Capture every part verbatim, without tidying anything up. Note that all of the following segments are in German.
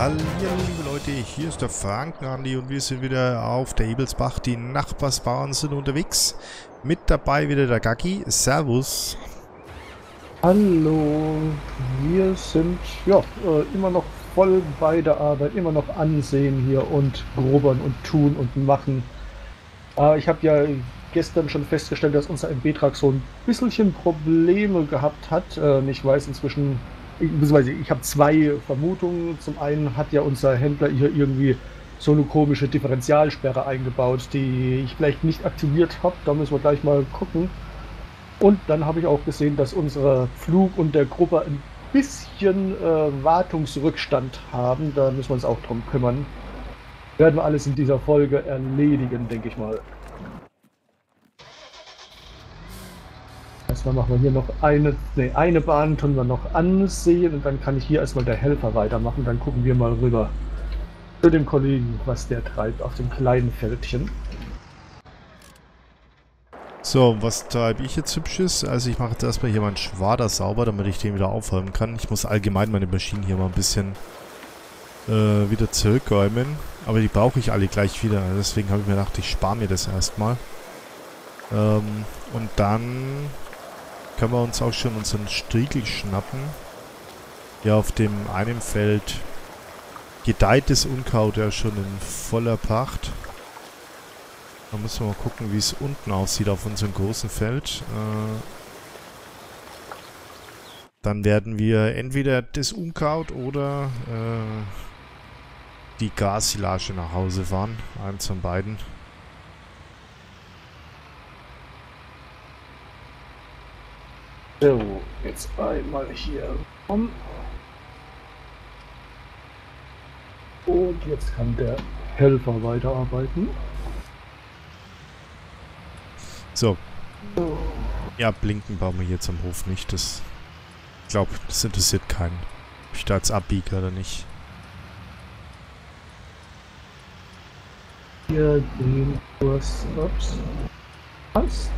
Hallo liebe Leute, hier ist der Franken-Andi und wir sind wieder auf der Ebelsbach. Die Nachbarsbauern sind unterwegs. Mit dabei wieder der Gaggi. Servus. Hallo, wir sind ja äh, immer noch voll bei der Arbeit, immer noch ansehen hier und grobern und tun und machen. Äh, ich habe ja gestern schon festgestellt, dass unser M B-Truck so ein bisschen Probleme gehabt hat. Äh, ich weiß inzwischen, beziehungsweise ich habe zwei Vermutungen. Zum einen hat ja unser Händler hier irgendwie so eine komische Differentialsperre eingebaut, die ich vielleicht nicht aktiviert habe. Da müssen wir gleich mal gucken. Und dann habe ich auch gesehen, dass unsere Flug und der Gruppe ein bisschen äh, Wartungsrückstand haben. Da müssen wir uns auch drum kümmern. Werden wir alles in dieser Folge erledigen, denke ich mal. Erstmal machen wir hier noch eine, nee, eine Bahn, tun wir noch ansehen und dann kann ich hier erstmal der Helfer weitermachen. Dann gucken wir mal rüber zu dem Kollegen, was der treibt auf dem kleinen Feldchen. So, was treibe ich jetzt Hübsches? Also ich mache jetzt erstmal hier meinen Schwader sauber, damit ich den wieder aufräumen kann. Ich muss allgemein meine Maschinen hier mal ein bisschen äh, wieder zurückräumen. Aber die brauche ich alle gleich wieder. Deswegen habe ich mir gedacht, ich spare mir das erstmal. Ähm, und dann können wir uns auch schon unseren Striegel schnappen. Ja, auf dem einen Feld gedeiht das Unkraut ja schon in voller Pracht. Da müssen wir mal gucken, wie es unten aussieht auf unserem großen Feld. Äh, dann werden wir entweder das Unkraut oder äh, die Grassilage nach Hause fahren. Eins von beiden. So, jetzt einmal hier rum. Und jetzt kann der Helfer weiterarbeiten. So. Ja, blinken bauen wir jetzt am Hof nicht. Das, ich glaube, das interessiert keinen. Ob ich da jetzt abbiege oder nicht. Hier den Kurs. Ups. Passt.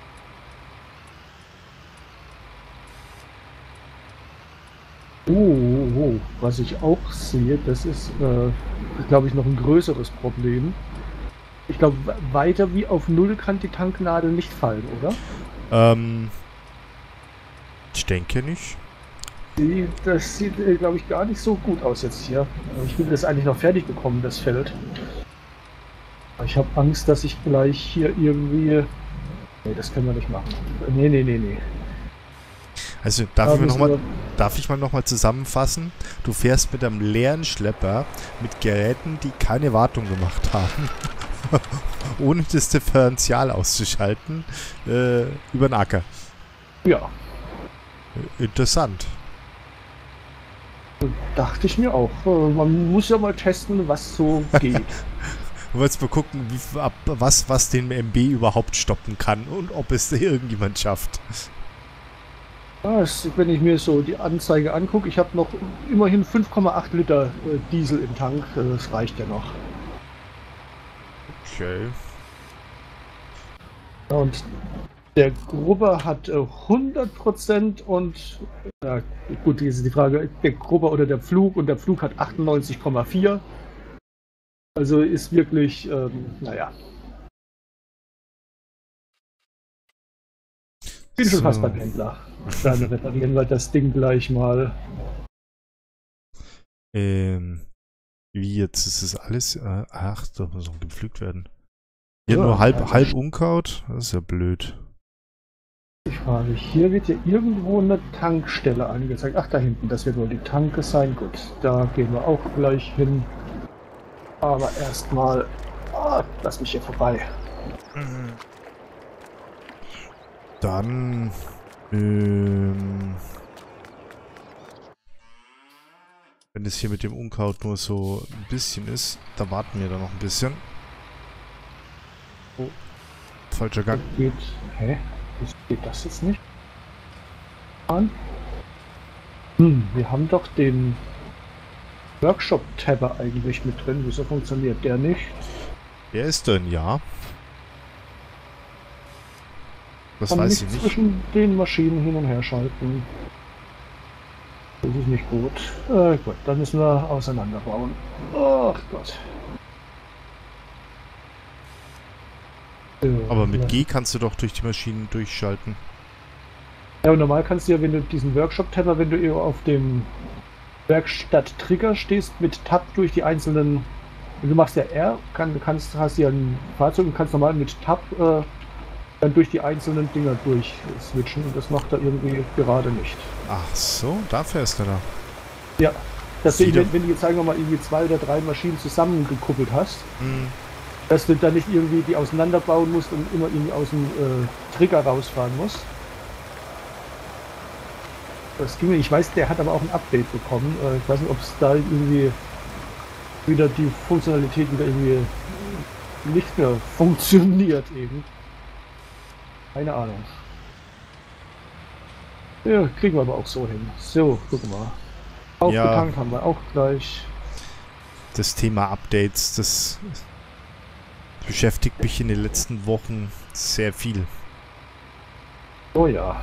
Oh, oh, oh, was ich auch sehe, das ist, äh, glaube ich, noch ein größeres Problem. Ich glaube, weiter wie auf Null kann die Tanknadel nicht fallen, oder? Ähm, ich denke nicht. Die, das sieht, äh, glaube ich, gar nicht so gut aus jetzt hier. Ich will das eigentlich noch fertig bekommen, das Feld. Aber ich habe Angst, dass ich gleich hier irgendwie... Nee, das können wir nicht machen. Nee, nee, nee, nee. Also darf ich, mir noch mal, darf ich mal nochmal zusammenfassen? Du fährst mit einem leeren Schlepper mit Geräten, die keine Wartung gemacht haben, ohne das Differential auszuschalten, äh, über den Acker. Ja. Interessant. Dachte ich mir auch. Man muss ja mal testen, was so geht. Du wolltest mal gucken, wie, ab, was, was den M B überhaupt stoppen kann und ob es irgendjemand schafft. Das, wenn ich mir so die Anzeige angucke, ich habe noch immerhin fünf Komma acht Liter äh, Diesel im Tank. Äh, das reicht ja noch. Okay. Und der Grubber hat äh, hundert Prozent und äh, gut, jetzt ist die Frage, der Grubber oder der Pflug, und der Pflug hat achtundneunzig Komma vier. Also ist wirklich, ähm, naja. Bin schon So. fast beim Händler. Dann reparieren wir das Ding gleich mal. Ähm, wie jetzt ist es alles? Äh, ach, da muss noch gepflügt werden. Hier Ja, nur halb, also halb Unkraut? Das ist ja blöd. Ich frage, hier wird ja irgendwo eine Tankstelle angezeigt. Ach, da hinten, das wird wohl die Tanke sein. Gut, da gehen wir auch gleich hin. Aber erstmal, oh, lass mich hier vorbei. Dann, ähm, wenn es hier mit dem Unkraut nur so ein bisschen ist, da warten wir dann noch ein bisschen. Oh, falscher Gang. Das geht, hä? Das geht das jetzt nicht? An? Hm, wir haben doch den Workshop-Tabber eigentlich mit drin. Wieso funktioniert der nicht? Der ist drin, ja. Das Kann weiß nicht ich nicht. zwischen den Maschinen hin und her schalten. Das ist nicht gut. Äh, gut, dann müssen wir auseinanderbauen. Ach Gott. Aber mit G kannst du doch durch die Maschinen durchschalten. Ja, und normal kannst du ja, wenn du diesen Workshop-Tabber, wenn du eher auf dem Werkstatt-Trigger stehst, mit Tab durch die einzelnen. Du machst ja R, kann, kannst, hast ja ein Fahrzeug und kannst normal mit Tab äh, dann durch die einzelnen Dinger durch switchen und das macht er irgendwie gerade nicht. Ach so, dafür ist er da. Ja, deswegen, Wieder- wenn, wenn du jetzt sagen wir mal irgendwie zwei oder drei Maschinen zusammengekuppelt hast, Hm. dass du dann nicht irgendwie die auseinanderbauen musst und immer irgendwie aus dem äh, Trigger rausfahren musst. Das ging mir, ich weiß, der hat aber auch ein Update bekommen. Äh, ich weiß nicht, ob es da irgendwie wieder die Funktionalität wieder irgendwie nicht mehr funktioniert eben. Keine Ahnung. Ja, kriegen wir aber auch so hin. So, guck mal. Aufgetankt haben wir auch gleich. Das Thema Updates, das beschäftigt mich in den letzten Wochen sehr viel. Oh ja.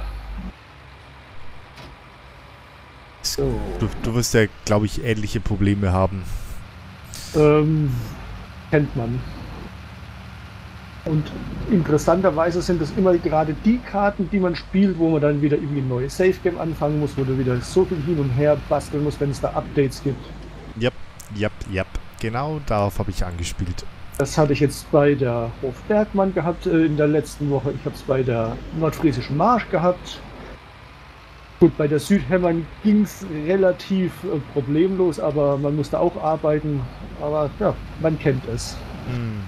So. Du, du wirst ja, glaube ich, ähnliche Probleme haben. Ähm, kennt man. Und interessanterweise sind es immer gerade die Karten, die man spielt, wo man dann wieder irgendwie ein neues Safe Game anfangen muss, wo du wieder so viel hin und her basteln musst, wenn es da Updates gibt. Jap, jap, jap. Genau darauf habe ich angespielt. Das hatte ich jetzt bei der Hof Bergmann gehabt äh, in der letzten Woche. Ich habe es bei der Nordfriesischen Marsch gehabt. Gut, bei der Südhämmern ging es relativ äh, problemlos, aber man musste auch arbeiten. Aber ja, man kennt es. Hm.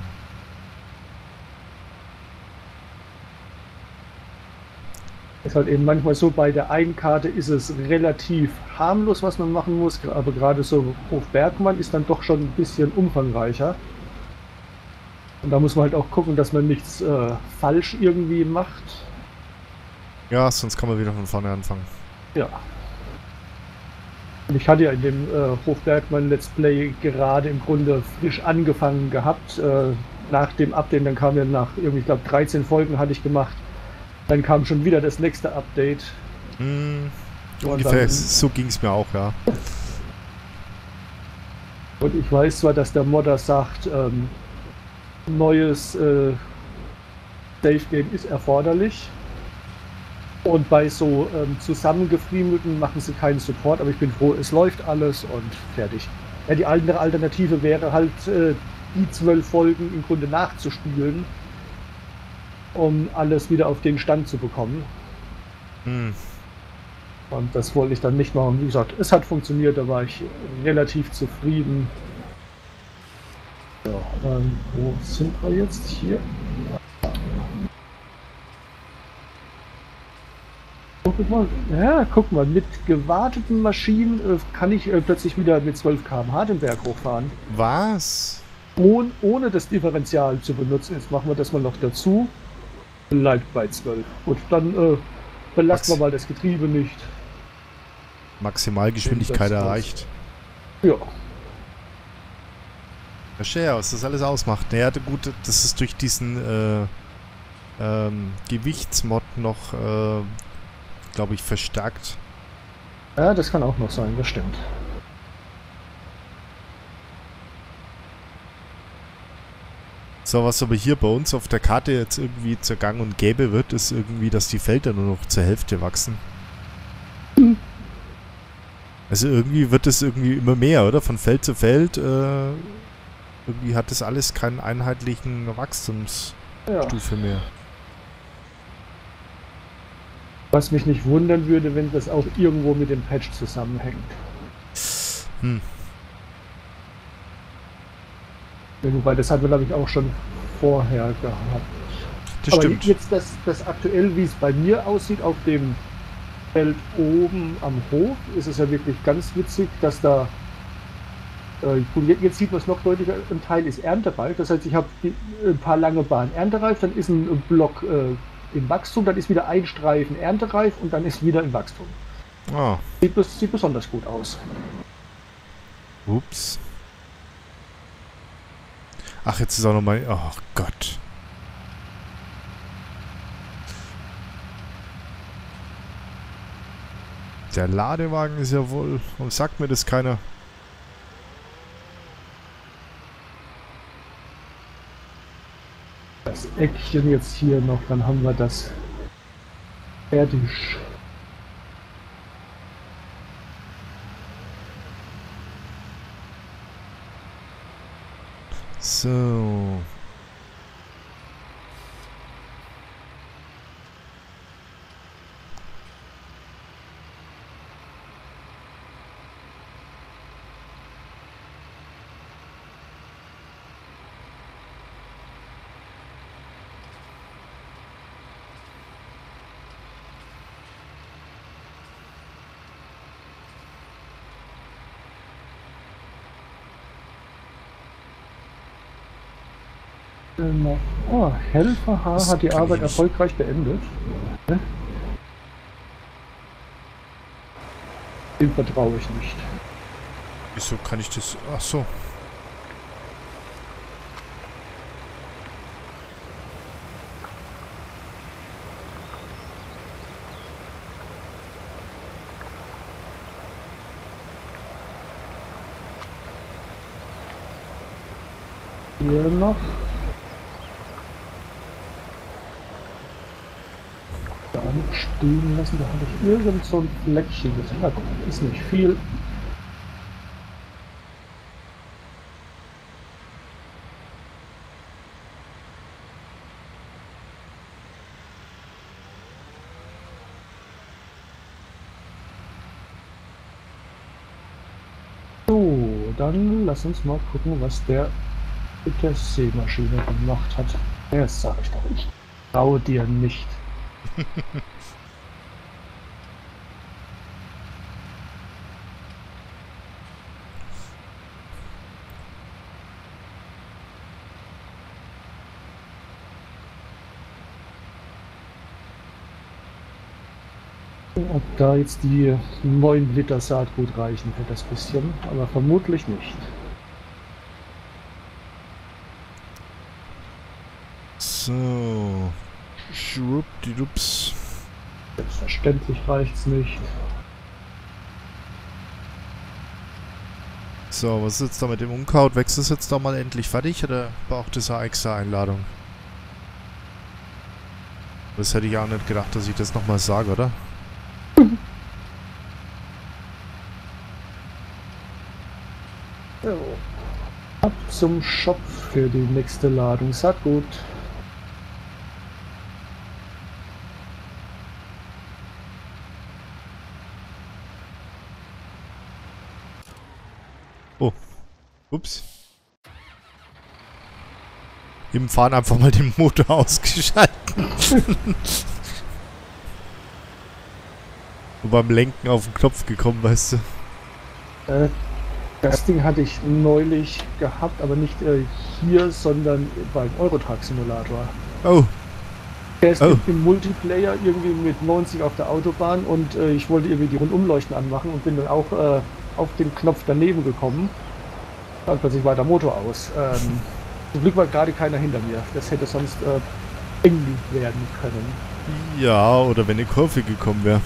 Ist halt eben manchmal so, bei der einen Karte ist es relativ harmlos, was man machen muss, aber gerade so Hof Bergmann ist dann doch schon ein bisschen umfangreicher. Und da muss man halt auch gucken, dass man nichts äh, falsch irgendwie macht. Ja, sonst kann man wieder von vorne anfangen. Ja. Und ich hatte ja in dem äh, Hof Bergmann Let's Play gerade im Grunde frisch angefangen gehabt. Äh, nach dem Update, dann kam ja nach irgendwie, ich glaube, dreizehn Folgen hatte ich gemacht. Dann kam schon wieder das nächste Update. Hm. Und Ungefähr dann- so ging es mir auch, ja. Und ich weiß zwar, dass der Modder sagt, ähm, neues äh, Safe Game ist erforderlich. Und bei so ähm, zusammengefriemelten machen sie keinen Support, aber ich bin froh, es läuft alles und fertig. Ja, die andere Alternative wäre halt, äh, die zwölf Folgen im Grunde nachzuspielen, um alles wieder auf den Stand zu bekommen. Hm. Und das wollte ich dann nicht machen. Wie gesagt, es hat funktioniert, da war ich relativ zufrieden. So, ähm, wo sind wir jetzt? Hier. Guck mal, ja, guck mal, mit gewarteten Maschinen äh, kann ich äh, plötzlich wieder mit zwölf Kilometer pro Stunde den Berg hochfahren. Was? Ohne, ohne das Differential zu benutzen. Jetzt machen wir das mal noch dazu. Bleibt bei zwölf. Gut, dann äh, belassen wir Max- mal das Getriebe nicht. Maximalgeschwindigkeit Das- das- erreicht. Ja. Verstehe, was das alles ausmacht. Naja, gut, das ist durch diesen äh, ähm, Gewichtsmod noch, äh, glaube ich, verstärkt. Ja, das kann auch noch sein, das stimmt. So, was aber hier bei uns auf der Karte jetzt irgendwie zur Gang und Gäbe wird, ist irgendwie, dass die Felder nur noch zur Hälfte wachsen. Hm. Also irgendwie wird es irgendwie immer mehr, oder? Von Feld zu Feld. Äh, irgendwie hat das alles keinen einheitlichen Wachstumsstufe Ja. mehr. Was mich nicht wundern würde, wenn das auch irgendwo mit dem Patch zusammenhängt. Hm. Ja, wobei, das hatten wir, glaube ich, auch schon vorher gehabt. Das Aber stimmt. jetzt das, das aktuell, wie es bei mir aussieht, auf dem Feld oben am Hof, ist es ja wirklich ganz witzig, dass da, äh, gut, jetzt, jetzt sieht man es noch deutlicher, ein Teil ist erntereif. Das heißt, ich habe ein paar lange Bahnen erntereif, dann ist ein Block äh, im Wachstum, dann ist wieder ein Streifen erntereif und dann ist wieder im Wachstum. Ah, Sieht, bes- sieht besonders gut aus. ups. Ach, jetzt ist auch nochmal... Oh Gott. Der Ladewagen ist ja wohl... Warum sagt mir das keiner? Das Eckchen jetzt hier noch, dann haben wir das fertig. So. Oh, Helfer H Das hat die kann Arbeit ich nicht. erfolgreich beendet. Ne? Dem vertraue ich nicht. Wieso kann ich das... Ach so. Hier noch. Da noch stehen lassen, da habe ich irgend so ein Fleckchen gesehen. Na guck, ist nicht viel. So, dann lass uns mal gucken, was der mit der Sämaschine gemacht hat. Ja, das sag ich doch, ich traue dir nicht. Ob da jetzt die neun Liter Saatgut reichen für das bisschen, aber vermutlich nicht. So. Schwuppdiwupps. Selbstverständlich reicht's nicht. So, was ist jetzt da mit dem Unkraut? Wächst es jetzt da mal endlich fertig oder braucht es eine extra Einladung? Das hätte ich auch nicht gedacht, dass ich das nochmal sage, oder? So. Ab zum Shop für die nächste Ladung Saatgut. Oh. Ups. Im Fahren einfach mal den Motor ausgeschalten. Und beim Lenken auf den Knopf gekommen, weißt du. Äh, das Ding hatte ich neulich gehabt, aber nicht äh, hier, sondern beim Eurotruck Simulator. Oh. Der ist Oh. im, im Multiplayer irgendwie mit neunzig auf der Autobahn und äh, ich wollte irgendwie die Rundumleuchten anmachen und bin dann auch äh, auf den Knopf daneben gekommen. Dann plötzlich war der Motor aus. Ähm, zum Glück war gerade keiner hinter mir. Das hätte sonst äh, eng werden können. Ja, oder wenn eine Kurve gekommen wäre.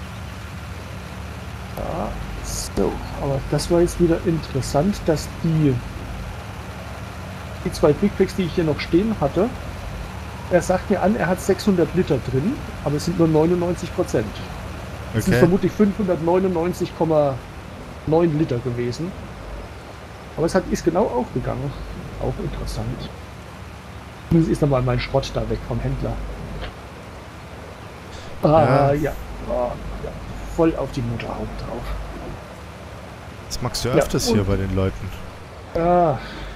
Ja, so. Aber das war jetzt wieder interessant, dass die, die zwei Big Packs, die ich hier noch stehen hatte, er sagt mir an, er hat sechshundert Liter drin, aber es sind nur neunundneunzig Prozent. Es sind Okay. vermutlich fünfhundertneunundneunzig Komma neun Liter gewesen. Aber es hat, ist genau aufgegangen. Auch interessant. Nun ist nochmal mein Schrott da weg vom Händler. Ah, Ja. ja. Oh, ja. Voll auf die Motorhaube drauf. Das magst du Ja, öfters hier und- bei den Leuten. Ah.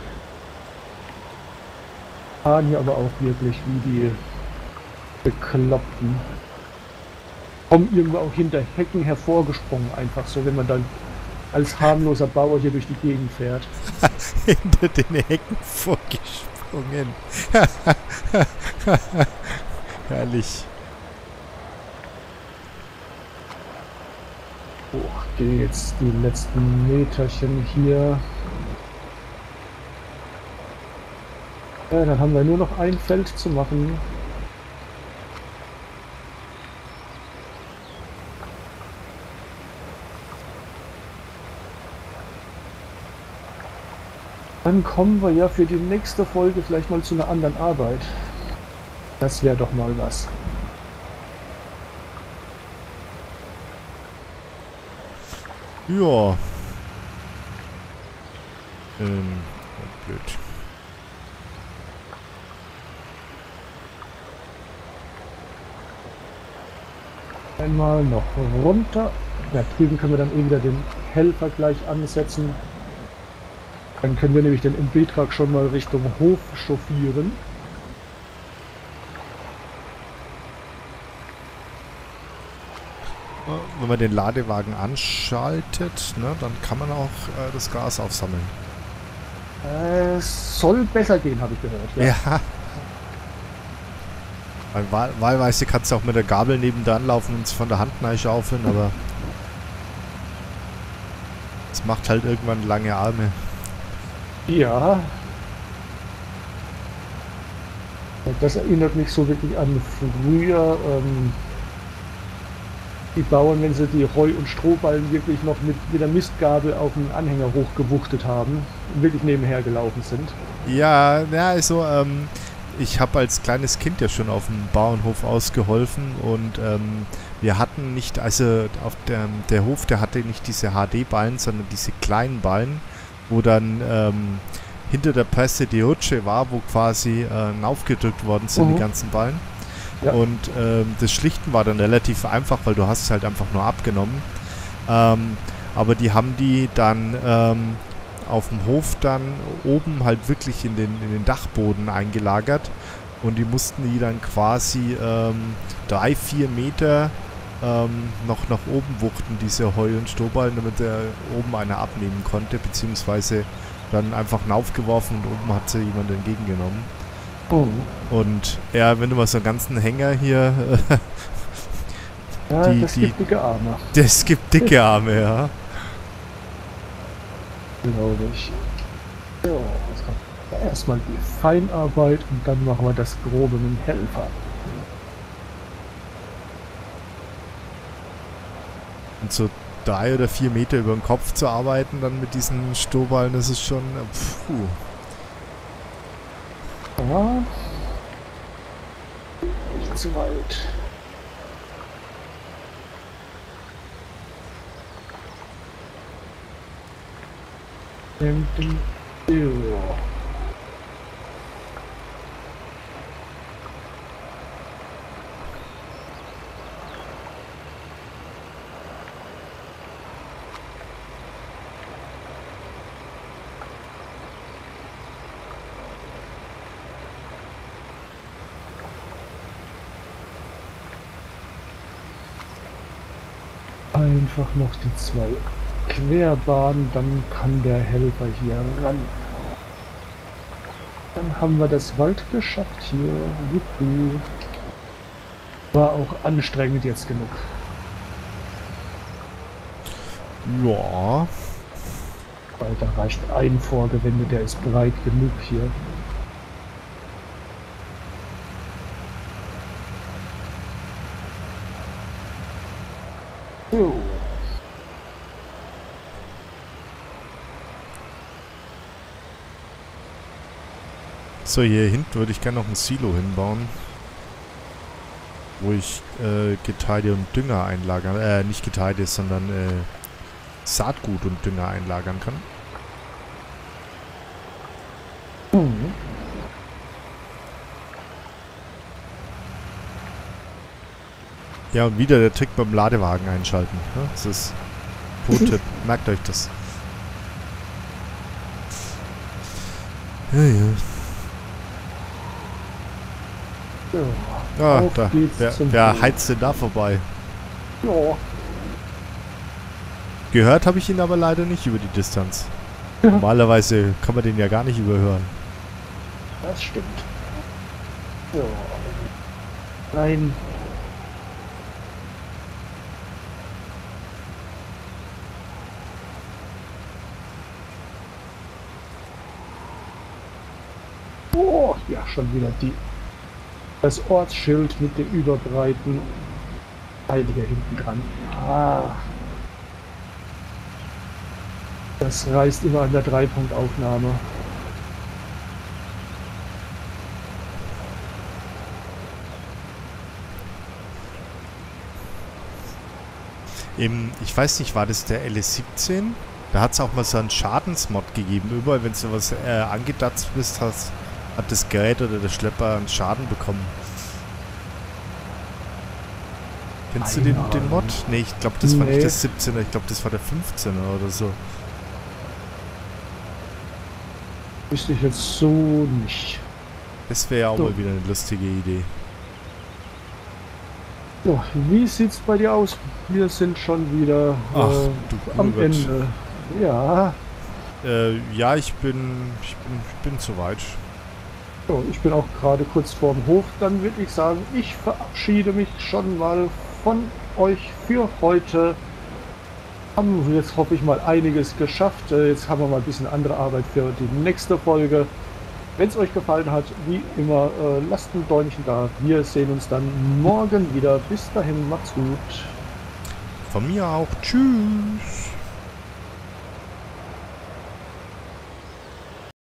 Fahren hier aber auch wirklich wie die Bekloppten. Kommen irgendwo auch hinter Hecken hervorgesprungen, einfach so, wenn man dann als harmloser Bauer hier durch die Gegend fährt. Hinter den Hecken vorgesprungen. Herrlich. Hoch geht's, die letzten Meterchen hier. Ja, dann haben wir nur noch ein Feld zu machen. Dann kommen wir ja für die nächste Folge vielleicht mal zu einer anderen Arbeit. Das wäre doch mal was. Ja. Ähm, blöd. Einmal noch runter. Ja, drüben können wir dann eh wieder den Helfer gleich ansetzen. Dann können wir nämlich den M B-Truck schon mal Richtung Hof chauffieren. Wenn man den Ladewagen anschaltet, ne, dann kann man auch äh, das Gas aufsammeln. Es soll besser gehen, habe ich gehört. Ja. Ja. Weil wahl wahlweise kannst du auch mit der Gabel nebendran laufen und es von der Hand neu schaufeln, aber es macht halt irgendwann lange Arme. Ja. Das erinnert mich so wirklich an früher. Ähm, die Bauern, wenn sie die Heu- und Strohballen wirklich noch mit, mit der Mistgabel auf den Anhänger hochgewuchtet haben und wirklich nebenher gelaufen sind. Ja, ja, also ähm, ich habe als kleines Kind ja schon auf dem Bauernhof ausgeholfen und ähm, wir hatten nicht, also auf der, der Hof, der hatte nicht diese H D-Ballen, sondern diese kleinen Ballen, wo dann ähm, hinter der Presse die Rutsche war, wo quasi äh, aufgedrückt worden sind, Mhm. die ganzen Ballen. Ja. Und ähm, das Schlichten war dann relativ einfach, weil du hast es halt einfach nur abgenommen. Ähm, aber die haben die dann ähm, auf dem Hof dann oben halt wirklich in den, in den Dachboden eingelagert. Und die mussten die dann quasi ähm, drei, vier Meter ähm, noch nach oben wuchten, diese Heu- und Strohballen, damit er oben einer abnehmen konnte, beziehungsweise dann einfach aufgeworfen und oben hat sie jemand entgegengenommen. Oh. Und ja, wenn du mal so einen ganzen Hänger hier, Ja, Die- das die- gibt dicke Arme, das gibt dicke Arme, ja. glaube ich. Ja, jetzt kommt erstmal die Feinarbeit und dann machen wir das Grobe mit dem Helfer. Und so drei oder vier Meter über den Kopf zu arbeiten, dann mit diesen Strohballen, das ist schon, äh, puh. Ja. Nicht zu weit. Dum, dum, dum. Einfach noch die zwei Querbahnen, dann kann der Helfer hier ran. Dann haben wir das Wald geschafft hier. Juhu. War auch anstrengend jetzt genug. Ja, Weil da reicht ein Vorgewende, der ist breit genug hier. So. so hier hinten würde ich gerne noch ein Silo hinbauen, wo ich äh, Getreide und Dünger einlagern, äh, nicht Getreide, sondern äh, Saatgut und Dünger einlagern kann. Mhm. Ja, und wieder der Trick beim Ladewagen einschalten. Ne? Das ist Pro-Tipp. Merkt euch das. Ja, ja. Ja, Ah, auf da. geht's Wer, zum wer Hof. heizt denn da vorbei? Ja, Gehört habe ich ihn aber leider nicht über die Distanz. Ja. Normalerweise kann man den ja gar nicht überhören. das stimmt. Ja. Nein. Oh, ja, schon wieder die. Das Ortsschild mit dem überbreiten Heiliger hinten dran. Ah. Das reißt immer an der Dreipunktaufnahme. Im, ich weiß nicht, war das der L S siebzehn? Da hat es auch mal so einen Schadensmod gegeben. Überall, wenn du was äh, angedatzt bist, hast, hat das Gerät oder der Schlepper einen Schaden bekommen. Kennst du den, den Mod? Ne, ich glaube, das war Nee. nicht der siebzehner, ich glaube, das war der fünfzehner oder so. Wüsste ich jetzt so nicht. Das wäre ja auch So. mal wieder eine lustige Idee. So, wie sieht's bei dir aus? Wir sind schon wieder Ach, äh, du am Gott. Ende. Ja, Äh, ja, ich bin, ich bin, ich bin soweit. so, ich bin auch gerade kurz vorm Hof. Dann würde ich sagen, ich verabschiede mich schon mal von euch für heute. Haben wir jetzt, hoffe ich mal, einiges geschafft. Äh, Jetzt haben wir mal ein bisschen andere Arbeit für die nächste Folge. Wenn es euch gefallen hat, wie immer, äh, lasst ein Däumchen da. Wir sehen uns dann morgen wieder. Bis dahin, macht's gut. Von mir auch. Tschüss.